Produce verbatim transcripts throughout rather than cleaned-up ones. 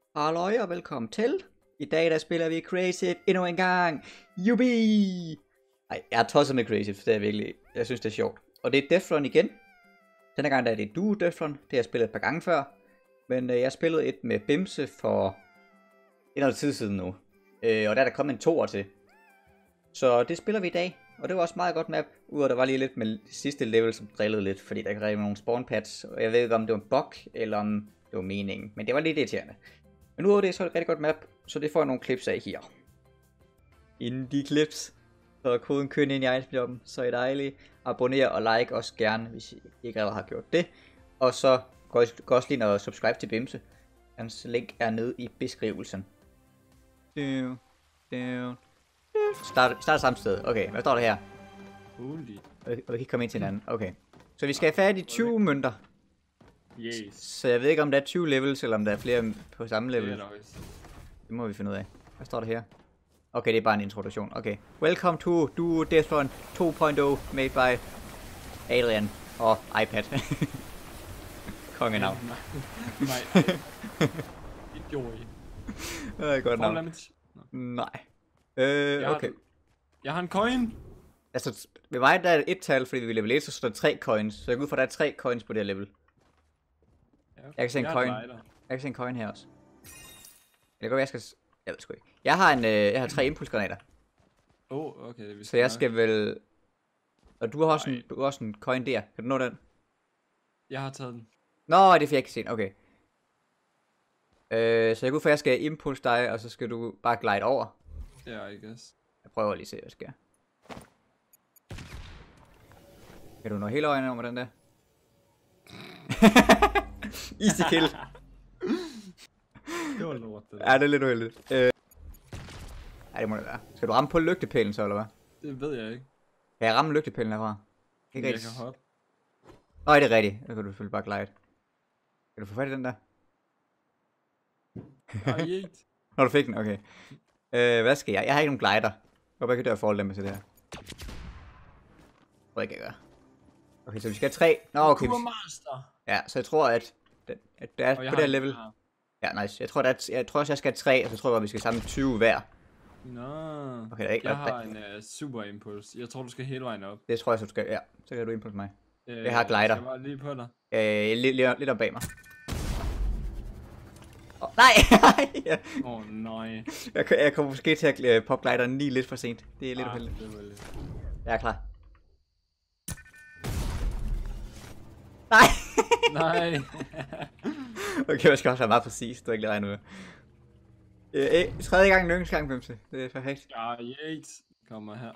Halløj og velkommen til. I dag der spiller vi Crazy endnu en gang. Jubi! Ej, jeg har tosset med Crazy, for det er virkelig, jeg synes det er sjovt. Og det er Death Run igen. Denne gang der er det duo Death Run. Det har jeg spillet et par gange før. Men øh, jeg spillede et med Bimse for en eller tid siden nu. Øh, og der er der kommet en toer til. Så det spiller vi i dag. Og det var også meget godt map. Udover der var lige lidt med det sidste level, som drillede lidt. Fordi der kan rigtig nogle spawn pads. Og jeg ved ikke om det var en bug, eller om det var meningen. Men det var lidt irriterende. Men udover det, så er det et rigtig godt map, så det får jeg nogle clips af her. Inden de clips, så er koden køn ind i itemjobben, så er I dejlige. Abonner og like også gerne, hvis I ikke allerede har gjort det. Og så gå også lige og subscribe til Bimse. Hans link er nede i beskrivelsen. Start, start samme sted. Okay, hvad står der her? Holy. Og vi kan ikke komme ind til hinanden. Okay. Så vi skal have fat i tyve mønter. Yes. Så jeg ved ikke om der er tyve levels, eller om der er flere på samme level. Det er nice. Det må vi finde ud af. Hvad står der her? Okay, det er bare en introduktion. Okay. Welcome to Duo Death Run to punkt nul made by Adrian og iPad. Kongenavn. Nej. Idiot. Det er godt navn. Nej. Øh, okay. Jeg har en coin. Altså, ved mig der er et tal, fordi vi er level et, så står der tre coins. Så jeg går ud fra, at der er tre coins på det her level. Ja, okay. Jeg kan se en jeg coin. Jeg kan se en coin her også. Det går, jeg skal... Jeg ved sgu ikke. Jeg har en, øh, jeg har tre impulsgranater. Oh, okay. Det så jeg skal vel... Og du har også en, du har også en coin der. Kan du nå den? Jeg har taget den. Nå, det fik jeg ikke set. Okay. Øh, så jeg går ud fra, at jeg skal impulse dig, og så skal du bare glide over. Ja, yeah, I guess. Jeg prøver lige at se, hvad jeg skal. Kan du nå hele øjnene over den der? Easy kill. Det var lort, det der. Ja, det er lidt uheldigt. Øh... Ej, det må det være. Skal du ramme på lygtepælen så, eller hvad? Det ved jeg ikke. Kan jeg ramme lygtepælen herfra? Ikke jeg kan hoppe. Nej, det er rigtigt. Så kan du selvfølgelig bare glide. Kan du få fat i den der? Nej, ikke. Nå, du fik den, okay. Øh, hvad skal jeg? Jeg har ikke nogen glider. Jeg håber ikke, at jeg får dem med til det her. Hvad kan jeg gøre? Okay, så vi skal have tre. Nå, okay. Vi... Ja, så jeg tror, at, at der er på det her level. Ja, nice. Jeg tror, at jeg tror også, jeg skal have tre, og så tror jeg, at vi skal samle tyve hver. Nå. Okay, der er ikke... Jeg har en uh, super impuls. Jeg tror, du skal hele vejen op. Det tror jeg, så du skal. Ja, så kan du impulse mig. Øh, jeg har glider. Jeg var lige på dig. Øh, lidt, lidt, lidt om bag mig. Oh, nej! Åh, oh, nej. Jeg, jeg kommer måske til at uh, poppe glideren lige lidt for sent. Det er lidt ah, uheldigt. Lidt. Jeg er klar. Nej! Nej. Okay, jeg skal også være meget præcis. Du har ikke lige regnet med. Øh, øh, tredje gang en yndlingsgang, Bimse. Det er perfekt. Ja, Yates kommer her.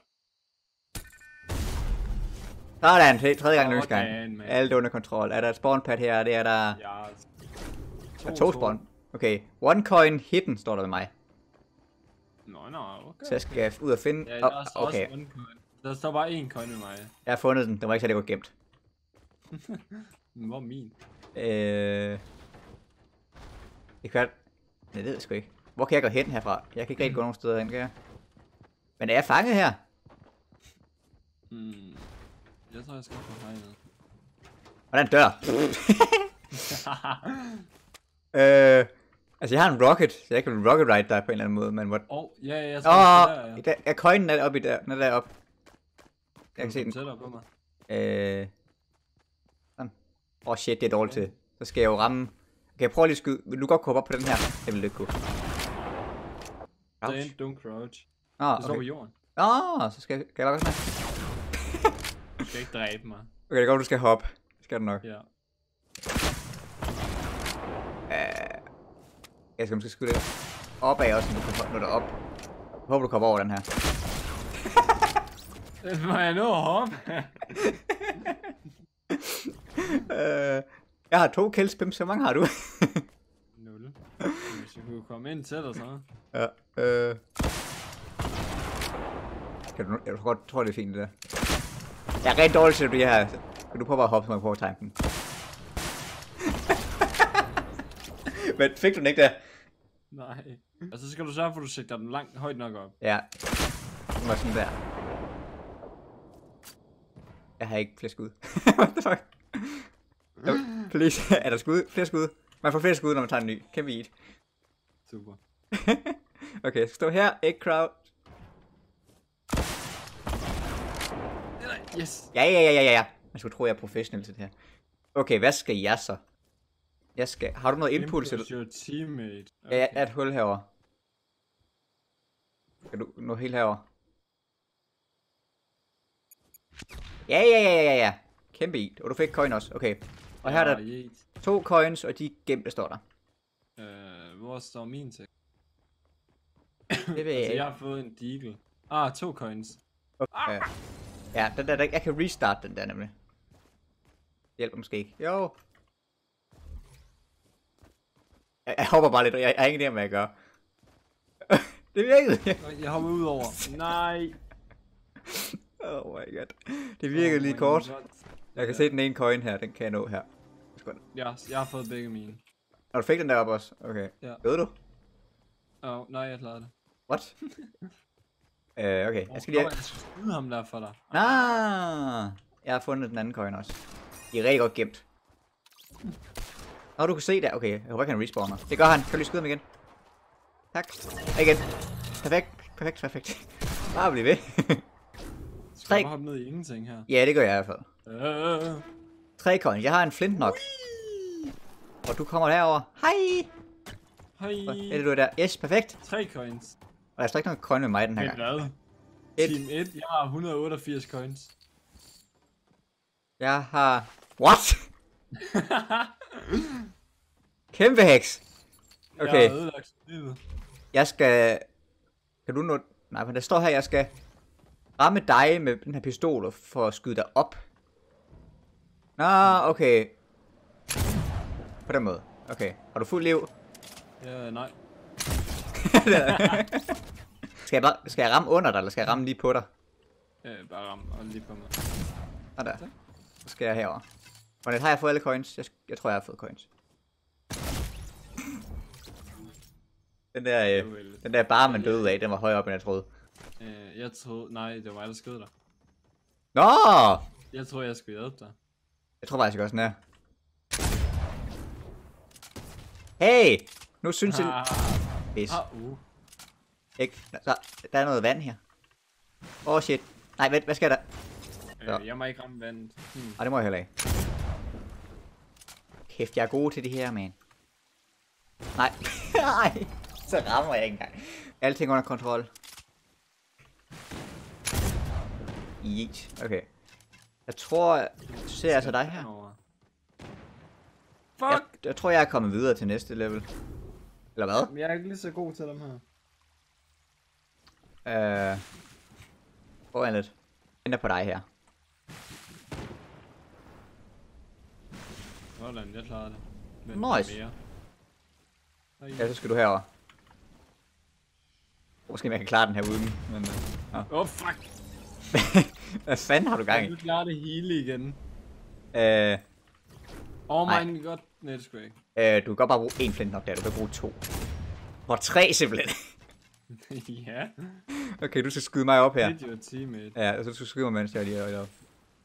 Sådan, hey, tredje gang en yndlingsgang. Alt under kontrol. Er der et spawn pad her? Det er der... Ja. To, der er to spawn. Okay, one coin hidden står der ved mig. Nå, nå, okay. Så jeg skal ud og finde... Ja, der er oh, okay. også one coin. Der står bare én coin med mig. Jeg har fundet den. Den var ikke særlig godt gemt. Hvor er min? Øh... Det kan jeg ved jeg sgu ikke. Hvor kan jeg gå hen herfra? Jeg kan ikke rigtig gå nogen steder hen, kan jeg? Men er jeg fanget her? Hmm. Jeg tror, jeg skal få hegnet. Hvordan dør? øh... Altså, jeg har en rocket, så jeg kan rocket ride der på en eller anden måde, men what? Åh, oh, ja, ja, jeg tror, oh, der, ja. der, er coinen er oppe i der, den er deroppe. Jeg kan se den. Tættere på mig. Øh... Sådan. Åh oh shit, det er dårligt til. Så skal jeg jo ramme... Okay, jeg prøver lige at skyde. Vil du godt komme op på den her? Det vil du ikke kunne. Stand, don't crouch. Åh, oh, det står på jorden. Åh, oh, så skal jeg... Kan jeg bare sådan her? Du skal ikke dræbe mig. Okay, det går, du skal hoppe. Det skal du nok. Ja. Uh, jeg skal måske skyde det opad også, når du kan nå dig op. Jeg håber, du kommer over den her. Må jeg nå at hoppe? uh, jeg har to kills, Bim. Så mange har du? Nul. Hvis jeg kunne komme ind til dig, så. Ja, øh... Kan du, jeg tror, tror, det er fint, det der. Jeg er rigtig dårlig til det her. Kan du prøve bare at hoppe, så man prøver at time den? Men fik du den ikke der? Nej. Altså, så skal du sørge for, at du sigter den langt højt nok op. Ja. Den var sådan der. Jeg har ikke flere skud. What the fuck? No, please. Er der skud? Flere skud? Man får flere skud, når man tager en ny. Kan vi eat? Super. Okay, jeg skal stå her. Egg crowd. Yes. Ja, ja, ja, ja, ja. Man skulle tro, jeg er professionel til det her. Okay, hvad skal jeg så? Jeg skal... Har du noget impuls? Impulse your teammate. Okay. Ja, jeg er et hul herover. Skal du nå helt herover? Ja, ja, ja, ja, ja. Kæmpe i. Og du fik coin også. Okay. Og her er der Ja, to coins, og de gemte står der. øh, hvor står min ting? Det ved jeg Altså, ikke. jeg har fået en deagle. Ah, to coins. Okay. Ja, den der, der, jeg kan restart den der nemlig. Det hjælper måske ikke. Jo. Jeg, jeg hopper bare lidt, og jeg, jeg har ingen idé om, hvad jeg gør. Det virkede. Nå, jeg hopper ud over. Nej. Oh my god. Det virkede Oh lige my kort. God. Jeg kan se den ene coin her, den kan jeg nå her. Ja, jeg har fået begge mine. Og du fik den der op også? Okay. Ja. Ved du? Åh, oh, nej, jeg klarede det. What? øh, okay. Jeg skal lige... Jeg skal skyde ham der for dig. Ah, jeg har fundet den anden coin også. De er rigtig godt gemt. Nå, du kan se der. Okay, jeg håber ikke, han respawner. Det gør han. Kan du lige skyde ham igen? Tak. Og igen. Perfekt. Perfekt, perfekt. Bare bliv ved. Skal jeg bare hoppe ned i ingenting her? Ja, det gør jeg i hvert fald. Øh. Tre coins. Jeg har en flint nok. Og du kommer derover. Hej. Hej. Er det du er der? Yes, perfekt. Tre coins. Og der står ikke nogen coin med mig den her Men gang. hvad? Et. Team et, jeg har et hundrede og otteogfirs coins. Jeg har... What? Kæmpe heks. Okay. Jeg har ødelagt livet. Jeg skal... Kan du nå... Nej, men der står her, jeg skal ramme dig med den her pistol for at skyde dig op. Nå, okay. På den måde. Okay. Har du fuld liv? Ja, nej. skal, jeg bare, skal jeg ramme under dig, eller skal jeg ramme lige på dig? Øh, bare ram og lige på mig. Nå der. Så skal jeg herover. Hvordan har jeg fået alle coins? Jeg, jeg tror, jeg har fået coins. Den der, øh, den der bare man døde af, den var højere op, end jeg troede. Øh, jeg troede... Nej, det var mig, der skød dig. Nå! Jeg tror jeg skulle hjælpe dig. Jeg tror faktisk også, den er. Hey! Nu synes jeg... Ah, Pis. ah, uh. Ikke? Så, der er noget vand her. Åh oh, shit. Nej, vent, hvad skal der? Så. Øh, jeg må ikke ramme vandet. Hmm. Ej, det må jeg heller ikke. Kæft, jeg er god til det her, man. Nej. Nej. Så rammer jeg ikke engang. Alting under kontrol. Yeet. Okay. Jeg tror, jeg ser altså dig her. Fuck! Jeg, jeg tror, jeg er kommet videre til næste level. Eller hvad? Men jeg er ikke lige så god til dem her. Øh... Hvor er lidt? Jeg venter på dig her. Hvordan, jeg klarede det. Men Nice. Mere. Ja, så skal du herover. Måske man kan klare den her uden, men... Åh, uh. oh, fuck! hvad fanden har du gang i? Du klarer det hele igen. Øh... Oh Nej. my god. Nej, det skulle jeg Øh, du kan godt bare bruge én flint nok der, du kan bruge to. For tre simpelthen. ikke. Ja. Okay, du skal skyde mig op her. Hit your teammate. Ja, så du skal skyde mig, mens jeg er lige er op.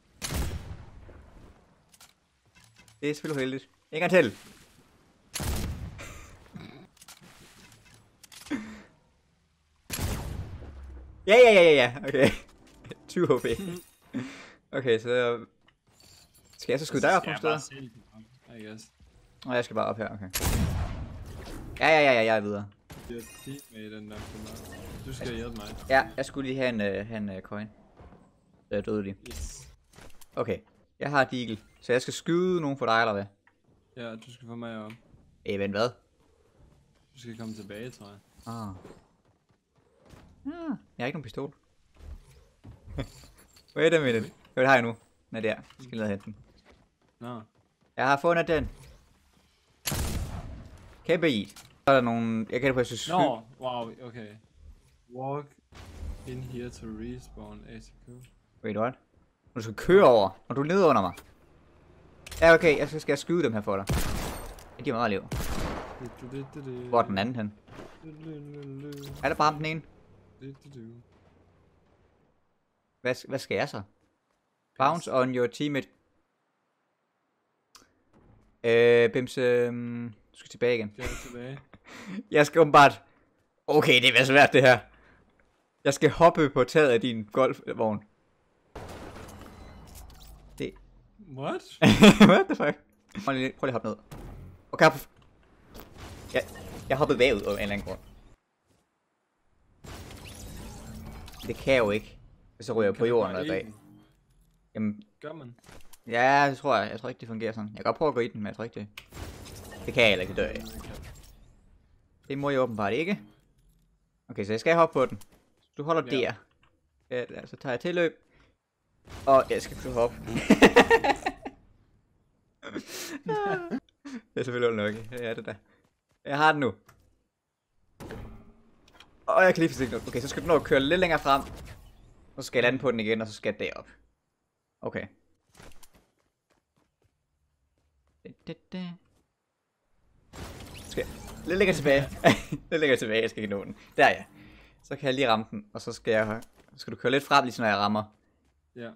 Det er selvfølgelig heldigt. En gang til. Ja, ja, ja, ja, ja. Okay. tyve H P. Okay, så... Skal jeg så skyde dig op på stedet? I guess. Nå, jeg skal bare op her, okay. Ja, ja, ja, ja, jeg er videre. Your teammate den der for mig. Du skal hjælpe mig. Ja, jeg skulle lige have en, uh, have en uh, coin. Så jeg døde lige. Yes. Okay, jeg har deagle. Så jeg skal skyde nogen for dig, eller hvad? Ja, du skal få mig op. Øh, vent, hvad? Du skal komme tilbage, tror jeg. Ah. Ah, jeg har ikke nogen pistol. Wait a minute. Jo, det har jeg nu. Den er der. Jeg skal ned og hente den. Nå. Jeg har fundet den. Kæmpe i. Så er der nogle... Jeg kan det på, at jeg synes... Nå, wow, okay. Walk in here to respawn A C Q. Wait, what? Du skal køre over, og du er nede under mig. Ja, okay. Jeg skal, skal jeg skyde dem her for dig. Jeg giver meget liv. Hvor er den anden hen? Er der bare den ene? Hvad, hvad skal jeg så? Bounce on your teammate. Øh, Bimse... Um, du skal tilbage igen. Jeg er tilbage. Jeg skal åbenbart... Okay, det er svært det her. Jeg skal hoppe på taget af din golfvogn. Det... What? What the fuck? Prøv lige, prøv lige at hoppe ned. Okay, hop. Jeg, jeg hoppede bagud af en eller anden grund. Det kan jeg jo ikke. Så ryger jeg på jorden og bag. Jamen... Gør man? Ja, det tror jeg. Jeg tror ikke, det fungerer sådan. Jeg kan godt prøve at gå i den, men jeg tror ikke det. Det kan jeg heller ikke, det dør jeg. Det må jeg åbenbart ikke. Okay, så jeg skal hoppe på den. Du holder ja. Der. Ja, så tager jeg tilløb. Og jeg skal kunne hoppe. Det er selvfølgelig nok ikke. Ja, det der. Jeg har den nu. Og jeg kan lige forsigtigt. Okay, så skal du nå at køre lidt længere frem. Så skal jeg lande på den igen, og så skal jeg derop. Okay. Skal jeg lidt længere tilbage. Lidt længere tilbage, jeg skal ikke nå den. Der ja. Så kan jeg lige ramme den, og så skal jeg... Så skal du køre lidt frem, lige når jeg rammer. Ja.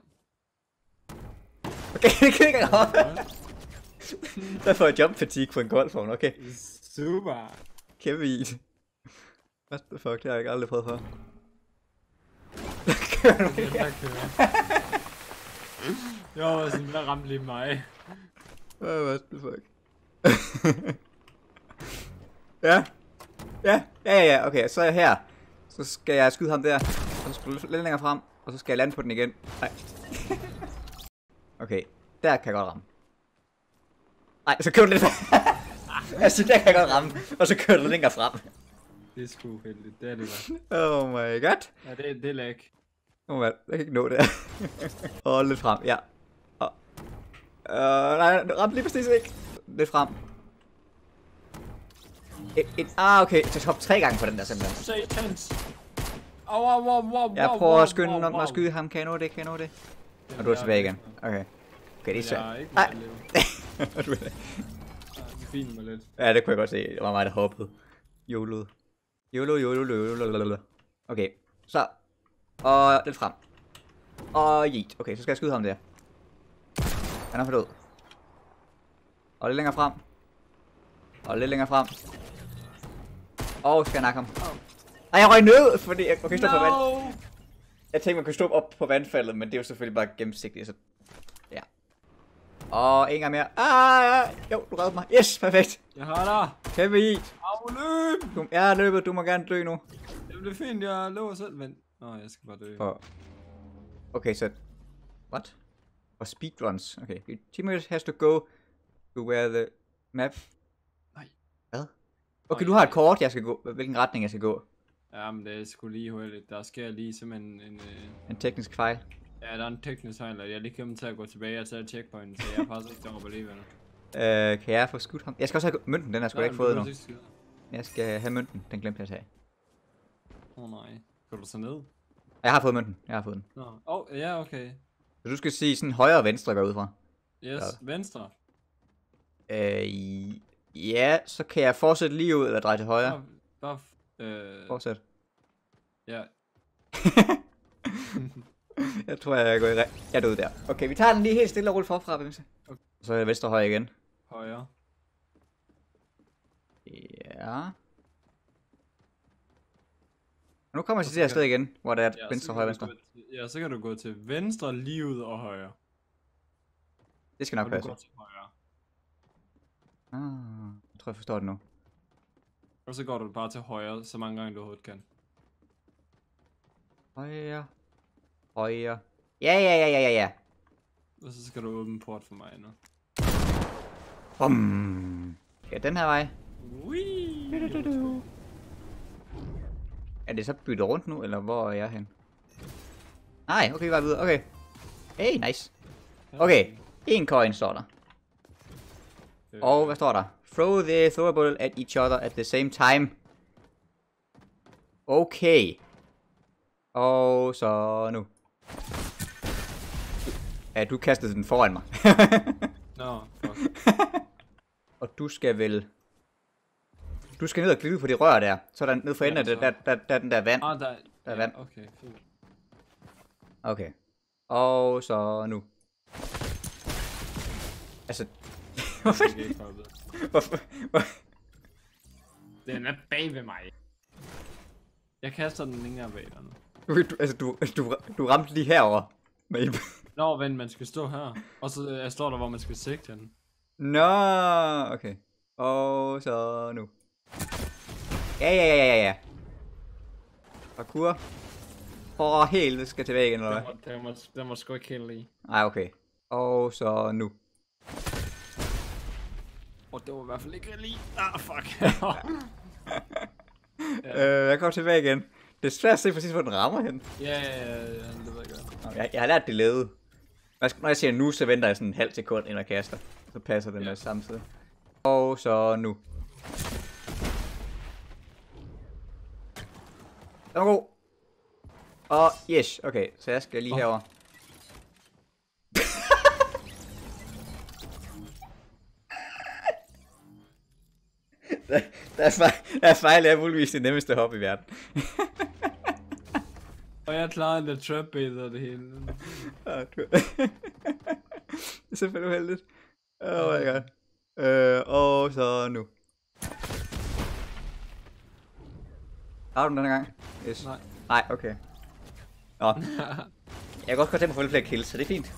Okay, det kan ikke ramme. Der får jeg jump fatigue på en golfvogn, okay. Super. Kæmpe eat. What the fuck, det har jeg ikke aldrig prøvet før. Der kører du ikke. Der kører. Jo, sådan der ramte lige mig. What the fuck. Ja. Ja, ja, ja, ja, okay, så er jeg her. Så skal jeg skyde ham der. Og så skal du lidt længere frem. Og så skal jeg lande på den igen. Nej. Okay, der kan jeg godt ramme. Nej, så kører du lidt. Altså, der kan jeg godt ramme. Og så kører du lidt længere frem. Det er sgu heldigt, det er det der. Oh my god. Ja, det, det er lag. Oh man, jeg kan ikke nå det her. Og lidt frem, ja. Og... Uh, nej, ramte lige præcis ikke. Lidt frem. Et, et, ah, okay. Så hop tre gange på den der simpelthen. Satans. Au, au, au, au, Jeg prøver at skynde mig at skyde ham. Kan jeg nå det? Kan jeg nå det? Og du er tilbage igen. Okay. Okay, det er svært. Nej. Du er det. Det er fint med lidt. Ja, det kunne jeg godt se. Det var mig, der hoppede. Jolede. Jolo, jolo, jolo. Okay, så. Og lidt frem. Og yeet. Okay, så skal jeg skyde ham der. Han er for død. Og lidt længere frem. Og lidt længere frem. Og skal jeg nakke ham. Ej, jeg røg ned, fordi jeg kan stå på vand. Jeg tænkte, man kunne stå op på vandfaldet, men det er jo selvfølgelig bare gennemsigtigt, så... Ja. Og en gang mere. Ah, jo, du reddede mig. Yes, perfekt. Jeg har dig. Kæmpe eat. Au, løb. Du, jeg er løbet, du må gerne dø nu. Det er fint, jeg løber selv, men... Nå, jeg skal bare dø. For... Okay, så... What? For speedruns. Okay. Your teammate has to go to where the map... Nej. Hvad? Okay, du har et kort, jeg skal gå. Hvilken retning jeg skal gå? Ja, men det er sgu lige hurtigt. Der sker lige simpelthen en... Øh... En teknisk fejl. Ja, der er en teknisk fejl, og jeg er lige kommet til at gå tilbage og tage checkpointen, så jeg er faktisk ikke deroppe alligevel. Øh, kan jeg få skudt ham? Jeg skal også have mønten, den har jeg sgu da ikke fået endnu. Ikke jeg skal have mønten, den glemte jeg at tage. Åh oh, nej. Går du så ned? Jeg har fået mønten, jeg har fået den. Nå, åh, oh, ja, okay. Så du skal sige sådan højre og venstre går ud fra. Yes, ja. Venstre. Øh, ja, så kan jeg fortsætte lige ud, eller dreje til højre. Bare, øh... Fortsæt. Ja. Jeg tror, jeg går i re... Jeg er derude der. Okay, vi tager den lige helt stille og roligt forfra, Bimse. Okay. Så er det venstre og højre igen. Højre. Ja. Og nu kommer jeg til det her sted igen, hvor det er ja, venstre, højre, venstre. Til, ja, så kan du gå til venstre, lige ud og højre. Det skal nok og passe. Du går til højre. Ah, jeg tror, jeg forstår det nu. Og så går du bare til højre, så mange gange du overhovedet kan. Højre. Højre. Ja, ja, ja, ja, ja, ja. Og så skal du åbne port for mig nu. Bum. Ja, den her vej. Wee. Du, du, du. Er det så byttet rundt nu, eller hvor er jeg hen? Nej, okay, vi var videre. Okay. Hey, nice. Okay, en coin står der. Øh. Og hvad står der? Throw the throwable at each other at the same time. Okay. Og så nu. Ja, du kastede den foran mig. Nå, fuck. Og du skal vel... Du skal ned og klippe på de rør der. Så der ned for enden af der, der, der, der, den der vand. Ah, der, der er ja, vand. Okay, fint. Okay. Og så nu. Altså... Hvorfor? Hvorfor? Den er bag ved mig. Jeg kaster den længere bag dig nu. Du, du, altså, du, du, du ramte lige herover. Med Nå, vent, man skal stå her. Og så uh, står der, hvor man skal sigte den. Nå, okay. Og så nu. Ja, ja, ja, ja, ja. Parkour. For helvede skal tilbage igen, eller hvad? Den må, den må, den må sgu ikke helt lige. Ej, okay. Og så nu. Og det var i hvert fald ikke lige. Ah, fuck. Ja. øh, jeg kommer tilbage igen. Det er svært at se præcis, hvor den rammer hen. Ja, ja, ja, ja, det ved jeg godt. Jeg, jeg har lært det lavet. Når jeg siger nu, så venter jeg sådan en halv sekund, inden jeg kaster. Så passer den Ja. der samtidig. Og så nu. Den var god. Og yes, okay, så jeg skal lige Oh. herover. der, der, er fejl, der er fejl, er muligvis det nemmeste hop i verden. Og jeg klarede det trap bait og det hele. Ah, du... det er selvfølgelig uheldigt. Oh my god. Øh, og så nu. Har du den denne gang? Yes. Nej. Nej, okay. Nå. Jeg kan også godt tænke mig at få lidt flere kills, så det er fint.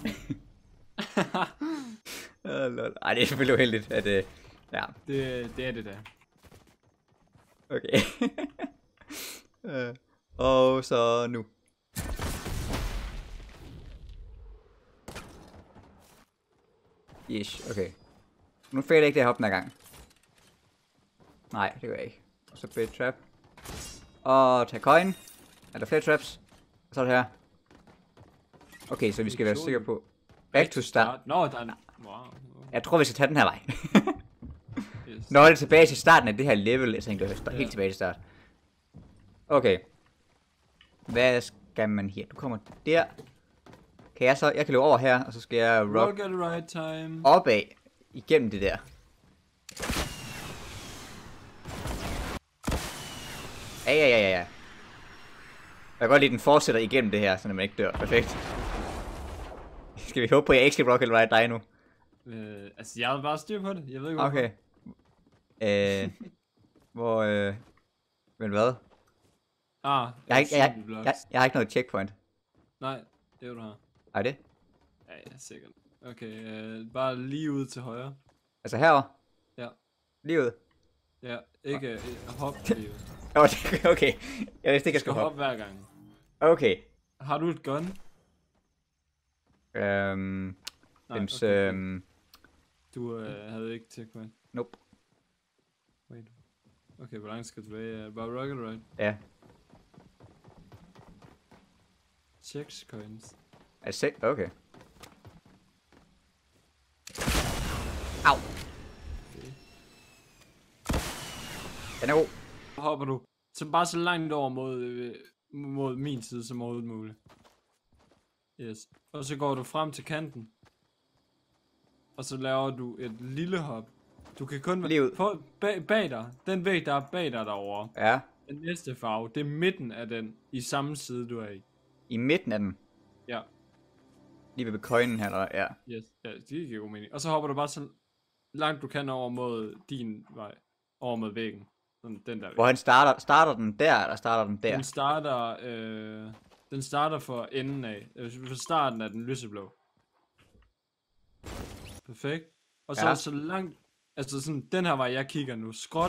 oh, lol. Ej, det er selvfølgelig uheldigt, at øh, ja. det, det er det da. Okay. øh, og så nu. Yes, okay. Nu fælder jeg ikke det her hop den her gang. Nej, det gør jeg ikke. Og så bait trap. Og tag coin. Er der flere traps? Og så er det her. Okay, så vi skal være sikre på. Back to start. Nå, der er en... Wow. Jeg tror, vi skal tage den her vej. Yes. Nå, det er tilbage til starten af det her level. Jeg tænkte, det var helt tilbage til start. Okay. Hvad skal man her? Du kommer der. Kan jeg så? Jeg kan løbe over her, og så skal jeg rock Rock at the right time. opad igennem det der. Ja, ja, ja, ja, ja. Jeg kan godt lide, den fortsætter igennem det her, så man ikke dør. Perfekt. Skal vi håbe på, at jeg ikke skal rock and ride dig nu? Øh, altså, jeg havde bare styr på det. Jeg ved ikke, hvorfor. Okay. Øh, hvor, øh... Men hvad? Ah, Jeg har ikke, jeg, simple jeg, blocks. jeg, jeg har ikke noget checkpoint. Nej, det er du har. Er det? Ja, ja, sikkert. Okay, øh, bare lige ud til højre. Altså herover? Ja. Lige ud? Ja, ikke øh, hop lige ud. Oh, okay. Jeg vidste ikke, jeg Du skal skulle hoppe hoppe. hver gang. Okay. Har du et gun? Øhm... Nej, Dems, okay. øhm... Du øh, havde ikke checkpoint. Nope. Wait. Okay, hvor langt skal du tilbage? Uh, bare rocket right. Ja. Checks coins. Er det sikkert? Okay. Au. Okay. Den er god. Så hopper du så bare så langt over mod, øh, mod min side som overhovedet muligt. Yes. Og så går du frem til kanten. Og så laver du et lille hop. Du kan kun Lige ud. på, bag, bag dig. Den væg, der er bag dig derovre. Ja. Den næste farve, det er midten af den. I samme side, du er i. I midten af den. Ja. Lige ved coinen her, eller? Ja. Yes. Ja, det giver god mening. Og så hopper du bare så langt du kan over mod din vej. Over mod væggen. Sådan, den der væg. Hvor han starter. Starter den der, eller starter den der? Den starter, øh, den starter for enden af. Øh, for starten af den lyseblå. Perfekt. Og så Ja. så langt, altså sådan, den her vej jeg kigger nu, skråt.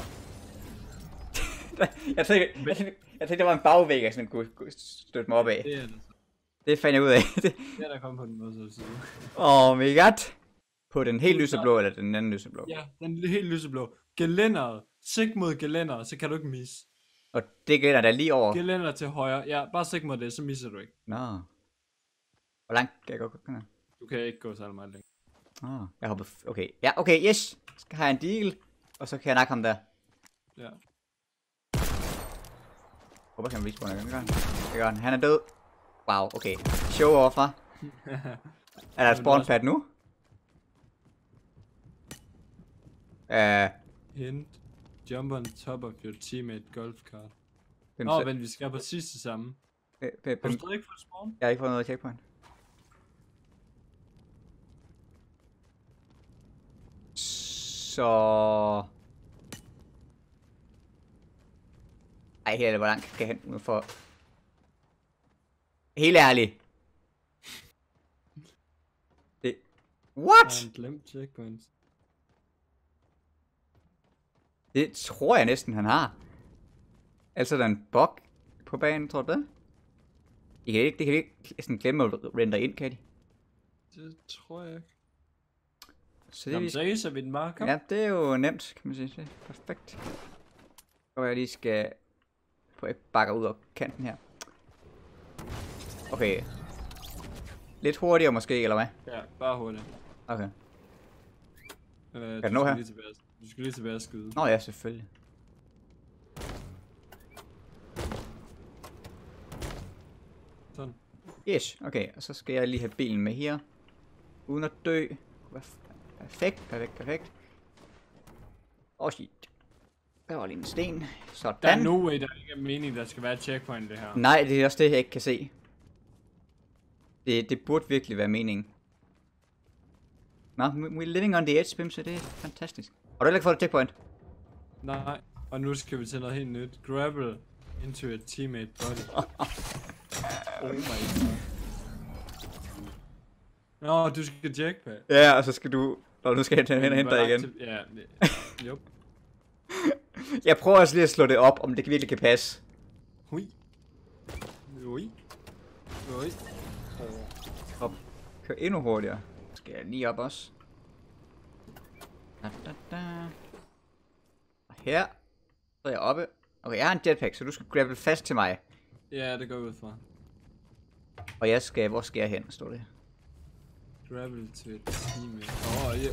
jeg tænkte, jeg tænkte, jeg tænkte, der var en bagvæg, jeg sådan kunne, kunne støtte mig op af. Det er det. Det fandt jeg ud af. Det er der kommet på den modsatte side. Oh my god. På den helt lyseblå, eller den anden lyseblå? Ja, den er helt lyseblå. Gelænderet. Sigt mod gelænderet, så kan du ikke misse. Og det gælder der lige over. Gelænder til højre. Ja, bare sigt mod det, så misser du ikke. Nå. Hvor langt kan jeg gå? Kan jeg? Du kan ikke gå så meget længere. Åh, oh, jeg hopper. Okay. Ja, okay, yes. Skal have en deal. Og så kan jeg nakke ham der. Ja. Håber, kan man vise på den. Det gør han. Han er død. Wow, okay. Show off, hva'? Er der et spawnpad nu? Uh, Hint. Jump on top of your teammate golf cart. hvem Nå, så- men vi skal præcis det samme. hvem- Har du hvem- stadig ikke fået spawn? Jeg har ikke fået noget checkpoint. Så... Ej, helt ærligt, hvor langt skal jeg hen nu for... Helt ærligt. Det... What? Han glemt checkpoints. Det tror jeg næsten, han har. Altså, der er en bug på banen, tror du det? I kan ikke, det kan ikke sådan glemme at render ind, kan de? Det tror jeg ikke. Så Nå, det, så racer vi den bare, kom. ja, det er jo nemt, kan man sige. Det er perfekt. Og jeg lige skal... Prøv at bakke ud af kanten her. Okay. Lidt hurtigere måske, eller hvad? Ja, bare hurtigt. Okay. Øh, det du nå skal her? lige tilbage. Du skal lige tilbage og skyde. Nå ja, selvfølgelig. Sådan. Yes, okay. Og så skal jeg lige have bilen med her. Uden at dø. Perfekt, perfekt, perfekt. Åh, oh, shit. Der var lige en sten. Sådan. Der er no way, der ikke er mening, der skal være et checkpoint det her. Nej, det er også det, jeg ikke kan se. Det, det burde virkelig være meningen. Nå, we're living on the edge, Bimse. Det er fantastisk. Har du heller ikke fået et checkpoint? Nej, og nu skal vi til noget helt nyt. Grapple into a teammate body. Oh my god. Nå, du skal jackpot. Ja, og så skal du... Nå, nu skal jeg hen og hente dig igen. Ja, jup. Jeg prøver også lige at slå det op, om det virkelig kan passe. Hui. Hui. Hui. Op. Kør endnu hurtigere. Skal jeg lige op også. Da, da, da. Og her. Så er jeg oppe. Okay, jeg har en jetpack, så du skal grabble fast til mig. Ja, det går ud fra. Og jeg skal... Hvor skal jeg hen, står det? Grapple to a teammate. Åh, oh, ja.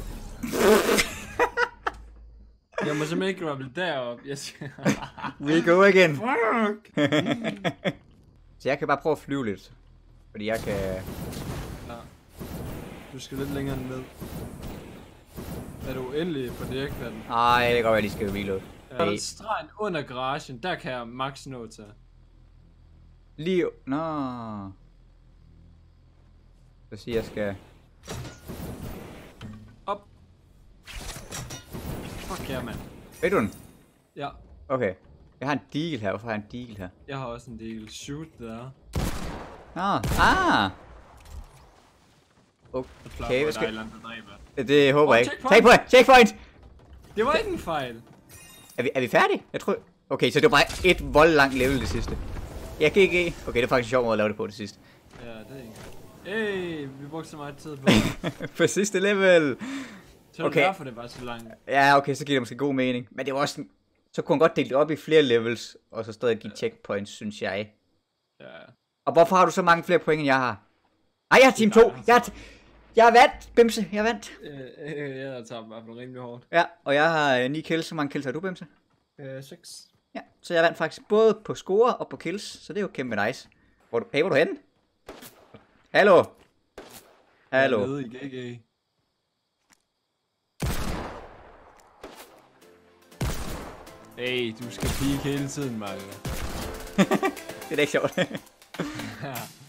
Jeg må simpelthen ikke grapple derop. Yes. We go again. Fuck! Så jeg kan bare prøve at flyve lidt. Fordi jeg kan... Ja. Du skal lidt længere ned. Er du endelig på direktpladen? Ej, det kan godt være, at de skal reload. Ja, der stregen under garagen, der kan jeg max nå til. Lige... Nå... Så siger jeg skal... Op. Fuck ja, mand. Ved du den? Ja, Okay. Jeg har en deagle her. Hvorfor har jeg en deagle her? jeg har også en del. Shoot der. Nå, ah! Okay, hvad skal... Det, det håber Oh, jeg ikke. checkpoint! Checkpoint! Checkpoint! Det var ikke en fejl. Er vi, er vi færdige? Jeg tror... Okay, så det var bare et vold langt level det sidste. Jeg gik ikke... Okay, det er faktisk en sjov måde at lave det på det sidste. Ja, det er ikke. Hey, vi brugte så meget tid på. På sidste level! Så Okay. det derfor det var så langt. Ja, okay, så giver det måske god mening. Men det var også... Så kunne han godt dele det op i flere levels, og så stadig give checkpoints, synes jeg. Ja. Og hvorfor har du så mange flere point, end jeg har? Nej, jeg er team to! Jeg er, jeg er vandt, Bimse! Jeg er vandt! Øh, øh, jeg tager i hvert fald rimelig hårdt. Ja, og jeg har øh, ni kills. Så mange kills har du, Bimse? Øh, seks. Ja, så jeg vandt faktisk både på score og på kills, så det er jo kæmpe nice. Hvor du, hey, hvor er du henne? Hallo? Hallo? Jeg er nede i G G. Hey, du skal peek hele tiden, Mario. Det er da ikke sjovt. Ja.